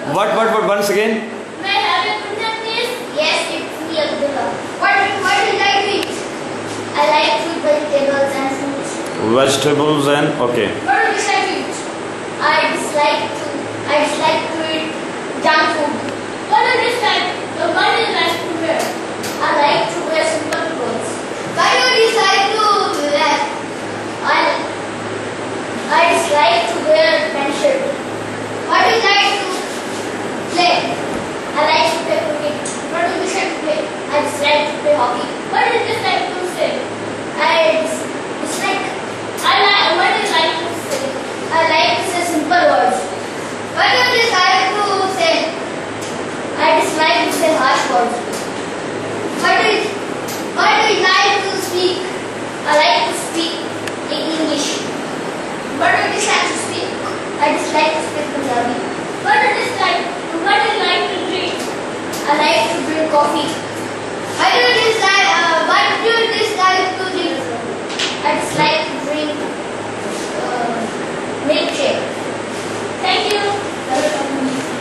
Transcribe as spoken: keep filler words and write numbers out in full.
What, what, what, once again? May I have your contact please? Yes, it's me, Abdullah. What, what do you like to eat? I like to eat vegetables and fruits. Vegetables and, okay. What do you dislike to eat? I dislike to, I dislike to eat junk food. What do you dislike, uh, what do you like to wear? I like to wear simple clothes. Why do you dislike to wear? I, I dislike to wear pant shirt. What do you like to play? I like to play cricket. What do you dislike to play? I dislike to play hockey. What do you dislike to say? I dis dislike. I like. What do you like to say? I like to say simple words. What do you dislike to say? I dislike to say harsh words. What do you What do you like to speak? I like to speak in English. What do you dislike to speak? I dislike to speak Punjabi. What do you dislike? What do you like to drink? I like to drink coffee. What do you dislike? Uh, what do you dislike?